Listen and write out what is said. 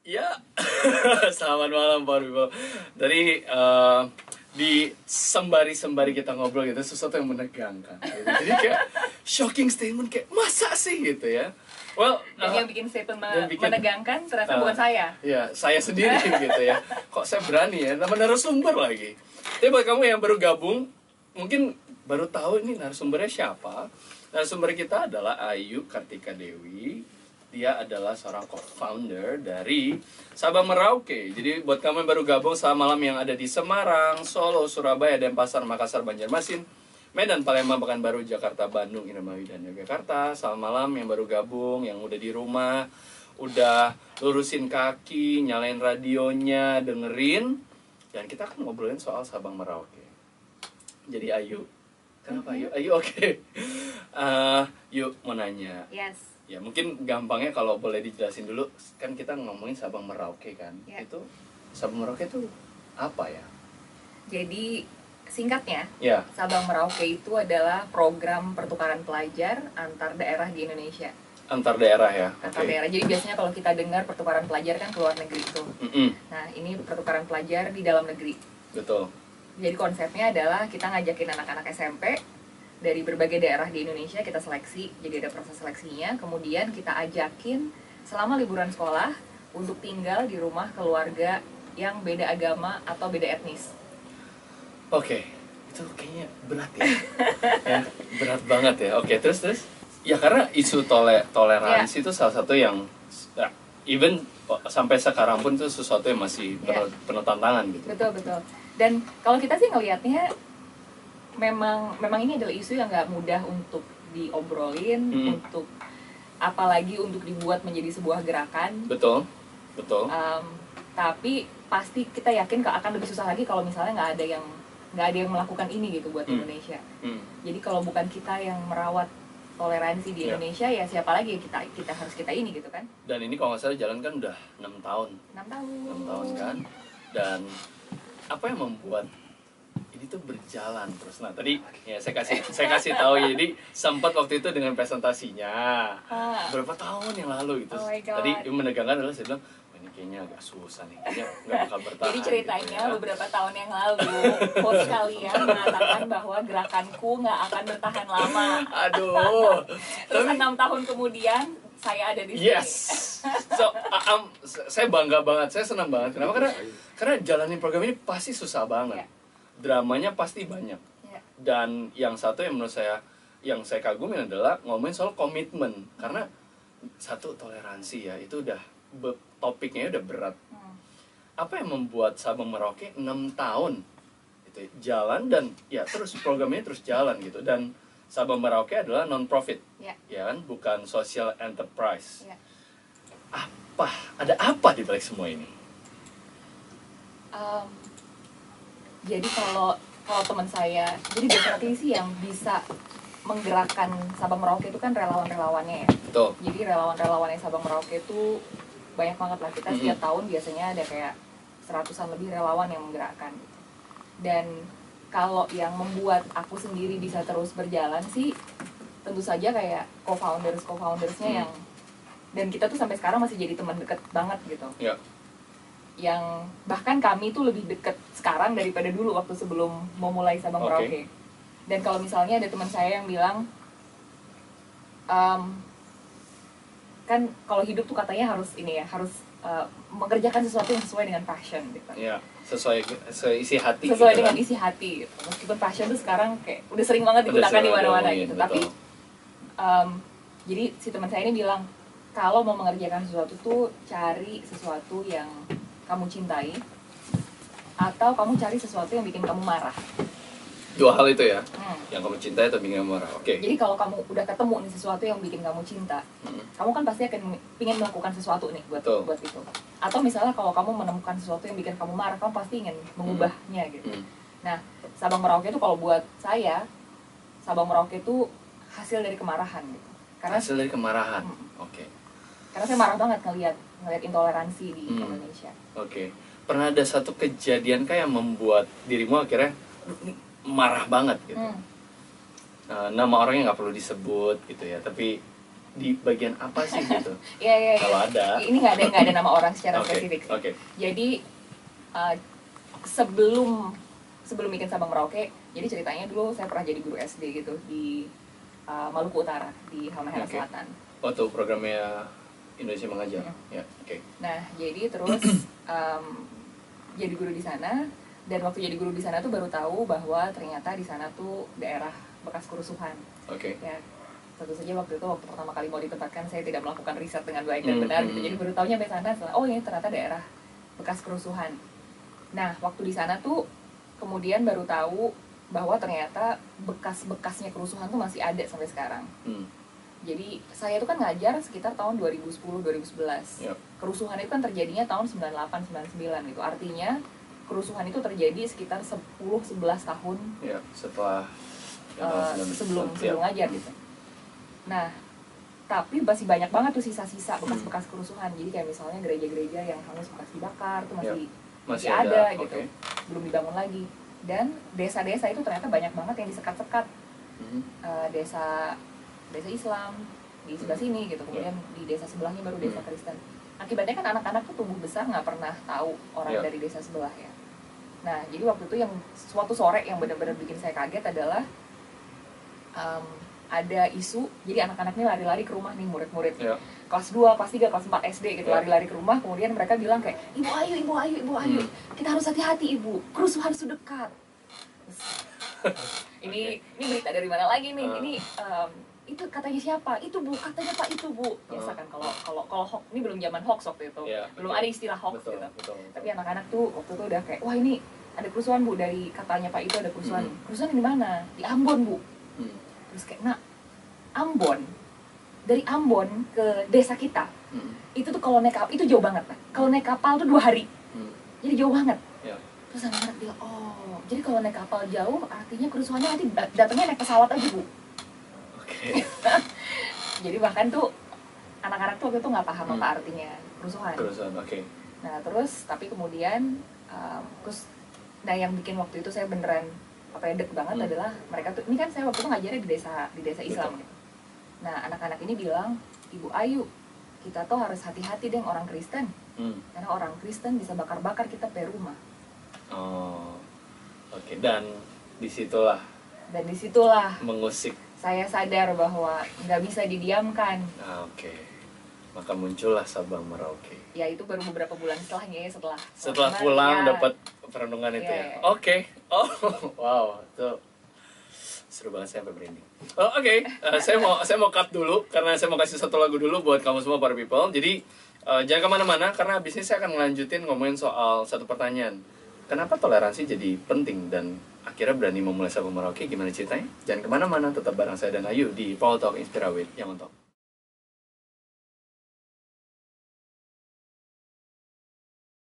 Ya, selamat malam Pak Wibo. Tadi di sembari kita ngobrol gitu, sesuatu yang menegangkan. Gitu. Jadi kayak shocking statement kayak masa sih gitu ya. Well, Dan yang bikin statement menegangkan ternyata bukan saya. Ya, saya sendiri gitu ya. Kok saya berani ya, nama narasumber lagi. Tapi buat kamu yang baru gabung, mungkin baru tahu ini narasumbernya siapa. Narasumber kita adalah Ayu Kartika Dewi. Dia adalah seorang co-founder dari Sabang Merauke. Jadi buat kamu yang baru gabung selamat malam yang ada di Semarang, Solo, Surabaya, Denpasar, Makassar, Banjarmasin, Medan, Palembang, Pekanbaru, Jakarta, Bandung, Indramayu, dan Yogyakarta. Selamat malam yang baru gabung, yang udah di rumah, udah lurusin kaki, nyalain radionya, dengerin. Dan kita akan ngobrolin soal Sabang Merauke. Jadi Ayu, kenapa Ayu? Ayu oke. Yuk mau nanya. Yes. Ya mungkin gampangnya kalau boleh dijelasin dulu, kan kita ngomongin Sabang Merauke kan. Yeah. Itu Sabang Merauke itu apa ya? Jadi singkatnya, Ya. Sabang Merauke itu adalah program pertukaran pelajar antar daerah di Indonesia. Antar daerah ya. Antar daerah. Jadi biasanya kalau kita dengar pertukaran pelajar kan ke luar negeri tuh. Nah, ini pertukaran pelajar di dalam negeri. Betul. Jadi konsepnya adalah kita ngajakin anak-anak SMP dari berbagai daerah di Indonesia, kita seleksi, jadi ada proses seleksinya. Kemudian kita ajakin selama liburan sekolah untuk tinggal di rumah keluarga yang beda agama atau beda etnis. Oke, itu kayaknya berat ya. Ya, berat banget ya. Oke, terus. Ya karena isu toleransi itu salah satu yang ya, even sampai sekarang pun itu sesuatu yang masih penuh tantangan gitu. Betul. Dan kalau kita sih ngelihatnya memang ini adalah isu yang nggak mudah untuk diobrolin, untuk apalagi untuk dibuat menjadi sebuah gerakan. Betul. Tapi pasti kita yakin akan lebih susah lagi kalau misalnya nggak ada yang melakukan ini gitu buat Indonesia. Jadi kalau bukan kita yang merawat toleransi di Indonesia, ya siapa lagi kita harus ini gitu kan. Dan ini kalau nggak salah jalan kan udah 6 tahun. 6 tahun kan. Dan apa yang membuat ini tuh berjalan terus? Nah tadi ya saya kasih tahu, jadi sempat waktu itu dengan presentasinya berapa tahun yang lalu gitu. Tadi yang menegangkan adalah saya bilang ini kayaknya agak susah nih, kayaknya nggak bakal bertahan. Jadi ceritanya gitu ya. Beberapa tahun yang lalu host kalian mengatakan bahwa gerakanku nggak akan bertahan lama. Aduh. Terus 6 tahun kemudian saya ada di sini. Yes. So, saya bangga banget, saya senang banget. Kenapa? Karena jalanin program ini pasti susah banget. Dramanya pasti banyak. Dan yang satu yang menurut saya yang saya kagumin adalah ngomongin soal komitmen. Karena satu, toleransi ya, itu udah topiknya udah berat. Apa yang membuat Sabang Merauke 6 tahun itu jalan dan ya terus programnya terus jalan gitu. Dan Sabang Merauke adalah non-profit, ya kan, bukan social enterprise. Ada apa di balik semua ini? Jadi kalau teman saya, jadi biasanya sih yang bisa menggerakkan Sabang Merauke itu kan relawan-relawannya ya. Betul. Jadi relawan-relawannya Sabang Merauke itu banyak banget lah. Kita setiap tahun biasanya ada kayak 100-an lebih relawan yang menggerakkan. Dan kalau yang membuat aku sendiri bisa terus berjalan sih tentu saja kayak co-foundersnya yang, dan kita tuh sampai sekarang masih jadi teman dekat banget gitu. Yeah. Yang bahkan kami tuh lebih dekat sekarang daripada dulu waktu sebelum mau mulai Sabang Merauke. Dan kalau misalnya ada teman saya yang bilang kan kalau hidup tuh katanya harus mengerjakan sesuatu yang sesuai dengan passion gitu. Iya, sesuai isi hati. Sesuai dengan isi hati gitu. Meskipun passion tuh sekarang kayak udah sering banget digunakan di mana-mana gitu. Betul. Tapi jadi si teman saya ini bilang kalau mau mengerjakan sesuatu tuh cari sesuatu yang kamu cintai atau kamu cari sesuatu yang bikin kamu marah. Dua hal itu ya, yang kamu cintai atau bikin kamu marah. Oke. Jadi kalau kamu udah ketemu nih sesuatu yang bikin kamu cinta, kamu kan pasti akan ingin melakukan sesuatu nih buat itu. Atau misalnya kalau kamu menemukan sesuatu yang bikin kamu marah, kamu pasti ingin mengubahnya gitu. Nah, Sabang Merauke itu kalau buat saya, Sabang Merauke itu hasil dari kemarahan gitu. Hasil dari kemarahan. Oke. Karena saya marah banget ngelihat intoleransi di Indonesia. Oke. Pernah ada satu kejadian kayak membuat dirimu akhirnya marah banget gitu. Nama orangnya nggak perlu disebut gitu ya, tapi di bagian apa sih gitu? Iya. Kalau ada. Ini nggak ada nama orang secara spesifik sih. Oke. Jadi sebelum bikin Sabang Merauke, jadi ceritanya dulu saya pernah jadi guru SD gitu di Maluku Utara, di Halmahera Selatan. Waktu programnya Indonesia Mengajar. Ya, oke. Nah, jadi terus jadi guru di sana, dan waktu jadi guru di sana tuh baru tahu bahwa ternyata di sana tuh daerah bekas kerusuhan. Oke. Ya, tentu saja waktu pertama kali mau ditempatkan saya tidak melakukan riset dengan baik dan benar gitu. Jadi baru tahunya sampai sana setelah ini ternyata daerah bekas kerusuhan. Nah, waktu di sana tuh kemudian baru tahu bahwa ternyata bekas-bekasnya kerusuhan tuh masih ada sampai sekarang. Jadi saya itu kan ngajar sekitar tahun 2010-2011. Yep. Kerusuhan itu kan terjadinya tahun 98-99 gitu. Artinya kerusuhan itu terjadi sekitar 10-11 tahun. Ya, setelah sebelum ngajar gitu. Nah, tapi masih banyak banget tuh sisa-sisa bekas-bekas kerusuhan. Jadi kayak misalnya gereja-gereja yang hangus bekas dibakar tuh masih ada gitu. Belum dibangun lagi. Dan desa-desa itu ternyata banyak banget yang disekat-sekat. Desa Islam di sebelah sini gitu, kemudian di desa sebelahnya baru desa Kristen. Akibatnya kan anak-anak tuh tumbuh besar nggak pernah tahu orang dari desa sebelah ya. Nah, jadi waktu itu yang suatu sore yang benar-benar bikin saya kaget adalah ada isu, jadi anak-anak ini lari-lari ke rumah nih, murid-murid kelas 2, kelas 3, kelas 4 SD gitu, lari-lari ke rumah, kemudian mereka bilang kayak, Ibu Ayu, kita harus hati-hati Ibu, kerusuhan sudah dekat. Ini berita dari mana lagi nih? Ini itu katanya siapa? Itu Bu, katanya Pak itu Bu. Biasa kan kalau hoax, ini belum zaman hoax waktu itu. Belum ada istilah hoax gitu. Betul. Tapi anak-anak tuh waktu itu udah kayak, wah ini ada kerusuhan Bu, dari katanya Pak itu ada kerusuhan. Kerusuhan di mana? Di Ambon Bu. Terus kayak, nah Ambon, dari Ambon ke desa kita, itu tuh kalau naik kapal, itu jauh banget. Kalau naik kapal tuh 2 hari. Jadi jauh banget. Terus anak-anak bilang, oh jadi kalau naik kapal jauh artinya kerusuhannya nanti datangnya naik pesawat aja Bu. Jadi bahkan tuh anak-anak tuh waktu itu nggak paham apa artinya kerusuhan. Nah terus tapi kemudian nah yang bikin waktu itu saya beneran deg banget adalah mereka tuh, ini kan saya waktu itu ngajarnya di desa Islam gitu. Nah anak-anak ini bilang, Ibu Ayu, kita tuh harus hati-hati deh orang Kristen, karena orang Kristen bisa bakar-bakar kita pe rumah. Dan disitulah mengusik saya sadar bahwa nggak bisa didiamkan. Maka muncullah Sabang Merauke. Ya itu baru beberapa bulan setelahnya ya, setelah pulang dapat perenungan itu ya. Wow, itu seru banget, saya sampai merinding. Saya mau cut dulu karena saya mau kasih satu lagu dulu buat kamu semua para people. Jadi jangan kemana-mana karena abis ini saya akan ngelanjutin ngomongin soal satu pertanyaan. Kenapa toleransi jadi penting dan akhirnya berani memulai Sabang Merauke, gimana ceritanya? Jangan kemana-mana, tetap bareng saya dan Ayu di Paul Talk Inspira with Yang Untuk.